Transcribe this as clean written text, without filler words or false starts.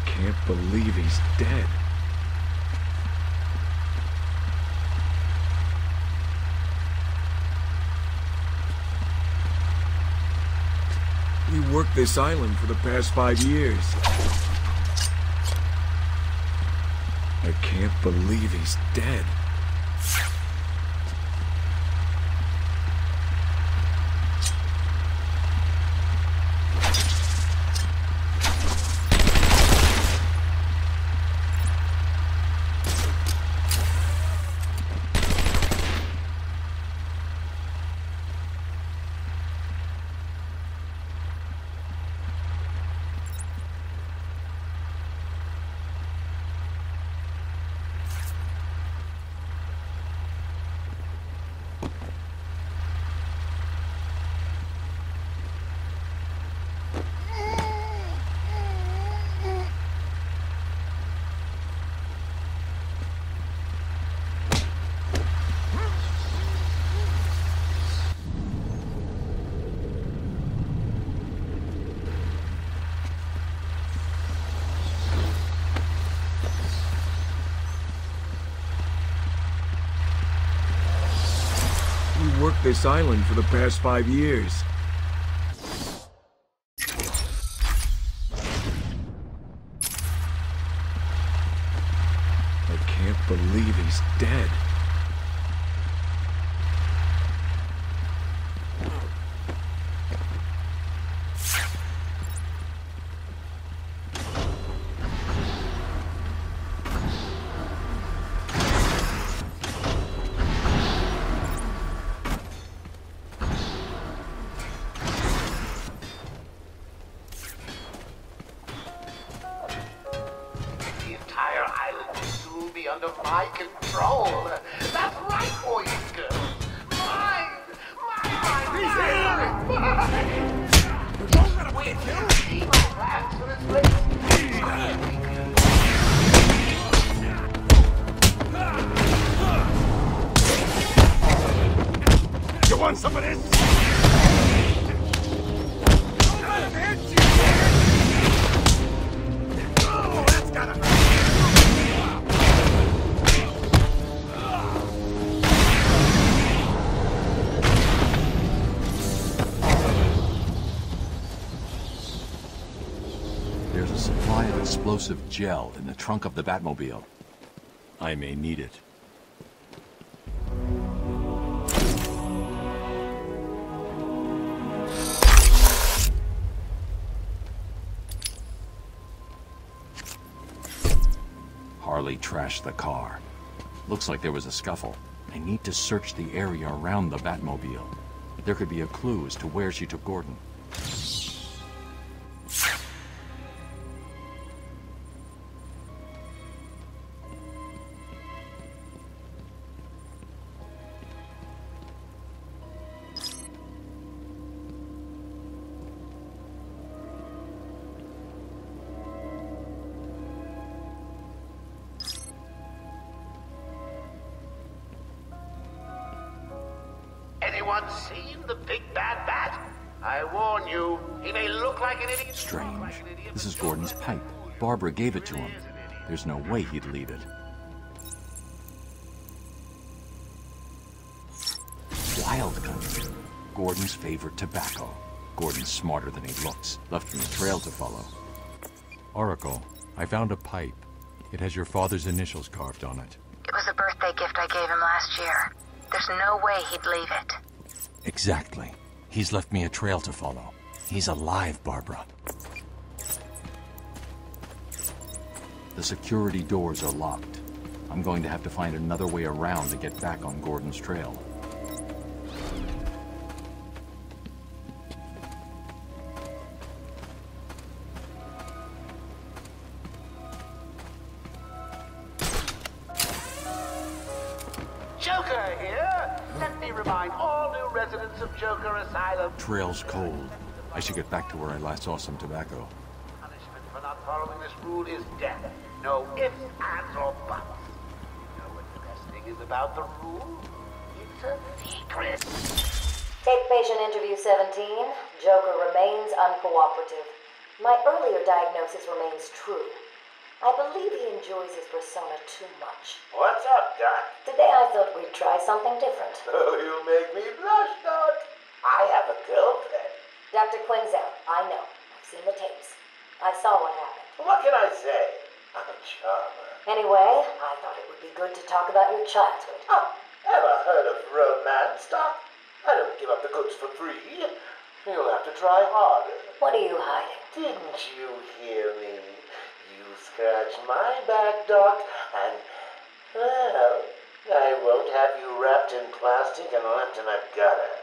can't believe he's dead. He worked this island for the past 5 years. I can't believe he's dead. Worked this island for the past 5 years. I can't believe he's dead. Under my control. That's right, boys and girls. Mine! He's here! Mine! Don't let him win! See my plans for this race? You want some of this? Don't let him hit you! Oh, that's gotta hurt! There's a supply of explosive gel in the trunk of the Batmobile. I may need it. Harley trashed the car. Looks like there was a scuffle. I need to search the area around the Batmobile. There could be a clue as to where she took Gordon. Anyone seen the big bad bat? I warn you, he may look like an idiot. Strange. This is Gordon's pipe. Barbara gave it to him. There's no way he'd leave it. Wild country. Gordon's favorite tobacco. Gordon's smarter than he looks. Left me a trail to follow. Oracle, I found a pipe. It has your father's initials carved on it. It was a birthday gift I gave him last year. There's no way he'd leave it. Exactly. He's left me a trail to follow. He's alive, Barbara. The security doors are locked. I'm going to have to find another way around to get back on Gordon's trail. Joker here! Let me remind all new residents of Joker Asylum. Trail's cold. I should get back to where I last saw some tobacco. Punishment for not following this rule is death. No ifs, ands, or buts. You know what the best thing is about the rule? It's a secret. Take patient interview 17. Joker remains uncooperative. My earlier diagnosis remains true. I believe he enjoys his persona too much. What's up, Doc? Today I thought we'd try something different. Oh, you make me blush, Doc. I have a girlfriend. Dr. Quinzel, I know. I've seen the tapes. I saw what happened. What can I say? I'm a charmer. Anyway, I thought it would be good to talk about your childhood. Oh, ever heard of romance, Doc? I don't give up the goods for free. You'll have to try harder. What are you hiding? Didn't you hear me? You scratch my back, Doc, and, well, I won't have you wrapped in plastic and left in a gutter.